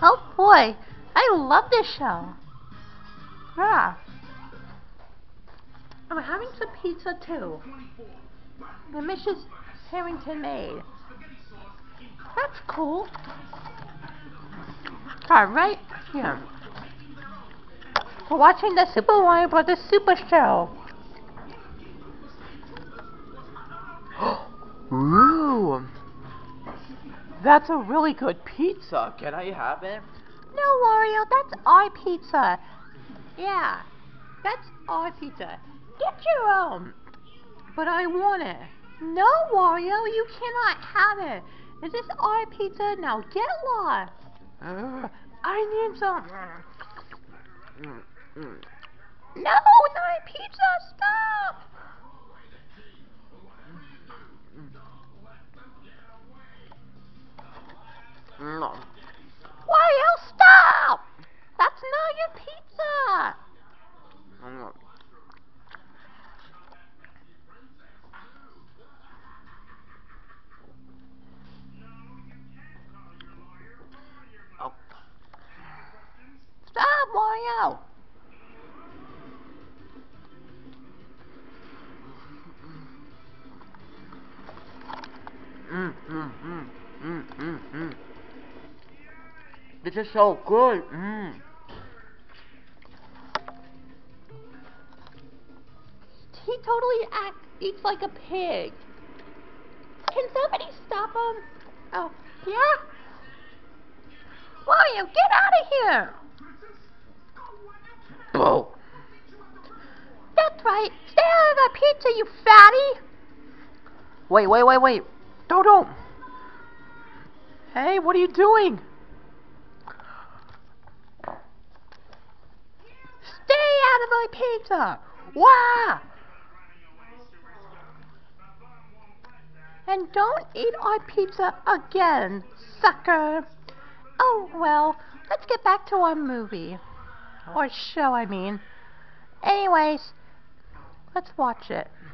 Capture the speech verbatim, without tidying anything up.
Oh boy, I love this show. Yeah. I'm having some pizza too. The Missus Harrington made. That's cool. Alright, here. We're watching the Super Mario Brothers Super Show. Ooh, that's a really good pizza. Can I have it? No, Wario, that's our pizza. Yeah, that's our pizza. Get your own. But I want it. No, Wario, you cannot have it. This is our pizza. Now get lost. Uh, I need some. No, not pizza. Stop. No. Wario, stop. That's not your pizza. No. Oh. Stop, Wario. Mm, mm, mm, mm, mm, mm. This is so good. Mm. He totally act, eats like a pig. Can somebody stop him? Oh, yeah? Wario, get out of here! Boo. That's right. Stay out of the pizza, you fatty! Wait, wait, wait, wait. Dodo. Hey, what are you doing? Stay out of my pizza! Wah! And don't eat our pizza again, sucker! Oh, well, let's get back to our movie. Or show, I mean. Anyways, let's watch it.